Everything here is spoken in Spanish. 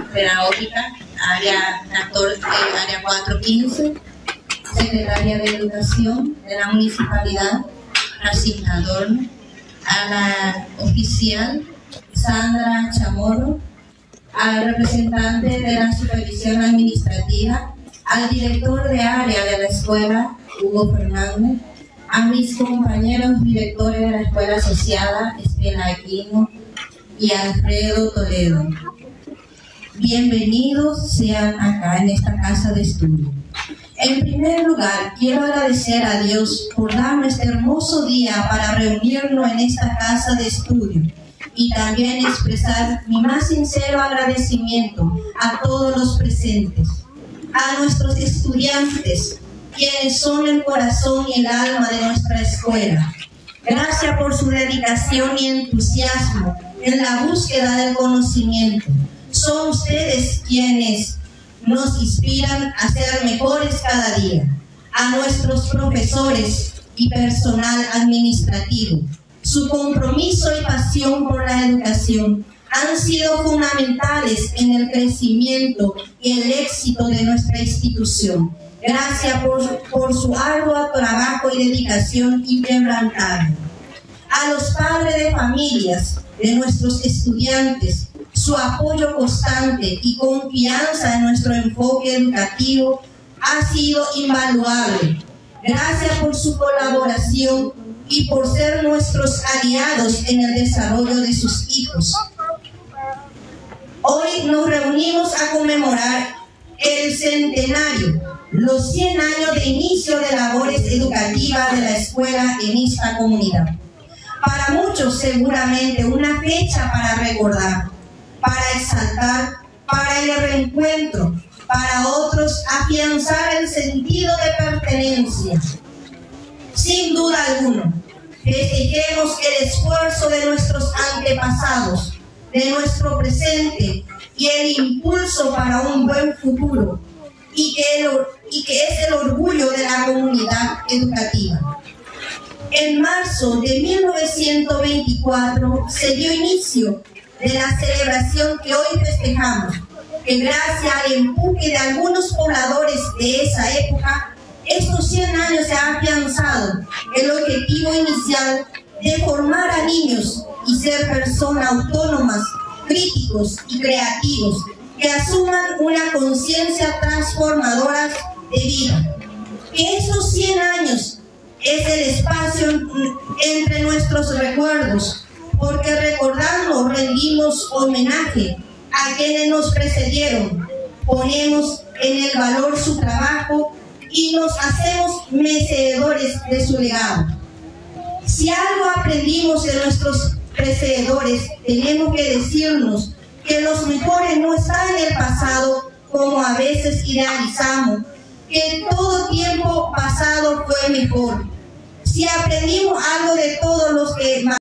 pedagógica, área 415, secretaria de Educación de la Municipalidad, Jacinta Adorno, a la oficial Sandra Chamorro, al representante de la Supervisión Administrativa, al director de área de la escuela, Hugo Fernández, a mis compañeros directores de la escuela asociada, Estela Aquino y Alfredo Toledo. Bienvenidos sean acá en esta casa de estudio. En primer lugar, quiero agradecer a Dios por darnos este hermoso día para reunirnos en esta casa de estudio y también expresar mi más sincero agradecimiento a todos los presentes, a nuestros estudiantes, quienes son el corazón y el alma de nuestra escuela. Gracias por su dedicación y entusiasmo en la búsqueda del conocimiento. Son ustedes quienes nos inspiran a ser mejores cada día. A nuestros profesores y personal administrativo, su compromiso y pasión por la educación han sido fundamentales en el crecimiento y el éxito de nuestra institución. Gracias por su arduo trabajo y dedicación inquebrantable. A los padres de familias de nuestros estudiantes, su apoyo constante y confianza en nuestro enfoque educativo ha sido invaluable. Gracias por su colaboración y por ser nuestros aliados en el desarrollo de sus hijos. Hoy nos reunimos a conmemorar el centenario, los 100 años de inicio de labores educativas de la escuela en esta comunidad. Para muchos seguramente una fecha para recordar, para exaltar, para el reencuentro, para otros afianzar el sentido de pertenencia. Sin duda alguna, festejemos el esfuerzo de nuestros antepasados, de nuestro presente y el impulso para un buen futuro, y que es el orgullo de la comunidad educativa. En marzo de 1924 se dio inicio de la celebración que hoy festejamos, que gracias al empuje de algunos pobladores de esa época, estos 100 años se ha afianzado el objetivo inicial de formar a niños y ser personas autónomas, críticos y creativos, que asuman una conciencia transformadora de vida. Que estos 100 años es el espacio entre nuestros recuerdos, porque recordando rendimos homenaje a quienes nos precedieron, ponemos en el valor su trabajo y nos hacemos merecedores de su legado. Si algo aprendimos de nuestros precededores, tenemos que decirnos que los mejores no están en el pasado, como a veces idealizamos, que todo tiempo pasado fue mejor. Si aprendimos algo de todos los que